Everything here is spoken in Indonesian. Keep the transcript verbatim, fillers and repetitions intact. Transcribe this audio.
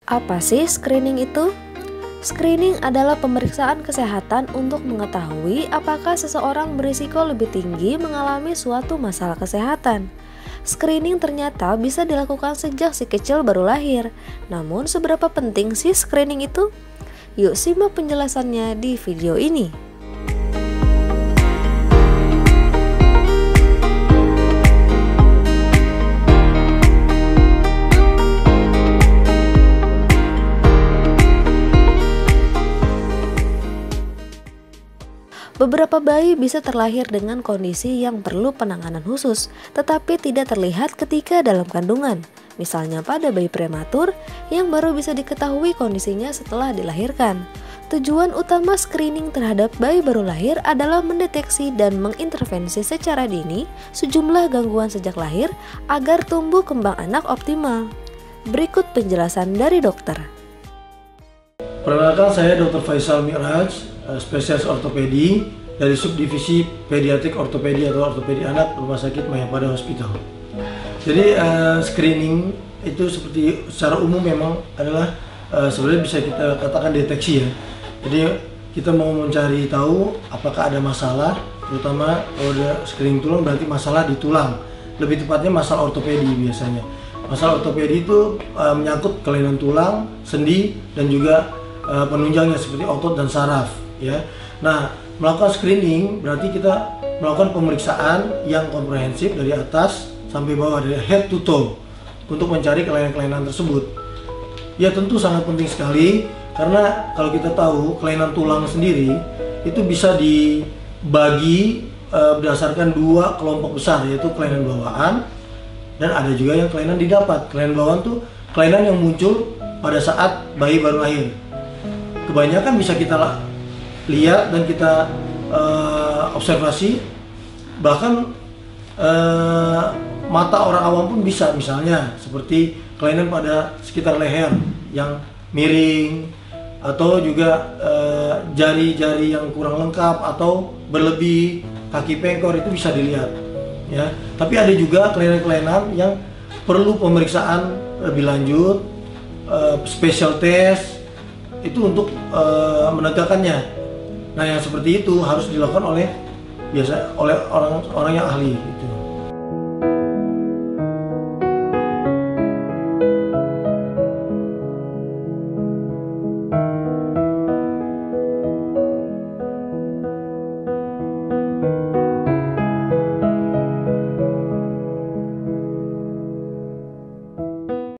Apa sih screening itu? Screening adalah pemeriksaan kesehatan untuk mengetahui apakah seseorang berisiko lebih tinggi mengalami suatu masalah kesehatan. Screening ternyata bisa dilakukan sejak si kecil baru lahir. Namun seberapa penting sih screening itu? Yuk simak penjelasannya di video ini. Beberapa bayi bisa terlahir dengan kondisi yang perlu penanganan khusus, tetapi tidak terlihat ketika dalam kandungan. Misalnya pada bayi prematur yang baru bisa diketahui kondisinya setelah dilahirkan. Tujuan utama screening terhadap bayi baru lahir adalah mendeteksi dan mengintervensi secara dini sejumlah gangguan sejak lahir agar tumbuh kembang anak optimal. Berikut penjelasan dari dokter. Perkenalkan, saya dokter Faisal Mi'raj, spesialis ortopedi dari subdivisi pediatrik ortopedi atau ortopedi anak Rumah Sakit Mayapada Hospital. Jadi uh, screening itu seperti secara umum memang adalah uh, sebenarnya bisa kita katakan deteksi ya. Jadi kita mau mencari tahu apakah ada masalah, terutama kalau ada screening tulang berarti masalah di tulang. Lebih tepatnya masalah ortopedi biasanya. Masalah ortopedi itu uh, menyangkut kelainan tulang, sendi dan juga uh, penunjangnya seperti otot dan saraf ya. Nah, melakukan screening berarti kita melakukan pemeriksaan yang komprehensif dari atas sampai bawah, dari head to toe untuk mencari kelainan-kelainan tersebut. Ya tentu sangat penting sekali karena kalau kita tahu kelainan tulang sendiri itu bisa dibagi e, berdasarkan dua kelompok besar, yaitu kelainan bawaan dan ada juga yang kelainan didapat. Kelainan bawaan tuh kelainan yang muncul pada saat bayi baru lahir. Kebanyakan bisa kita lihat dan kita uh, observasi, bahkan uh, mata orang awam pun bisa, misalnya seperti kelainan pada sekitar leher yang miring atau juga jari-jari uh, yang kurang lengkap atau berlebih, kaki pengkor, itu bisa dilihat ya. Tapi ada juga kelainan-kelainan yang perlu pemeriksaan lebih lanjut, uh, special test itu untuk uh, menegakkannya. Nah, yang seperti itu harus dilakukan oleh biasa oleh orang-orang yang ahli gitu.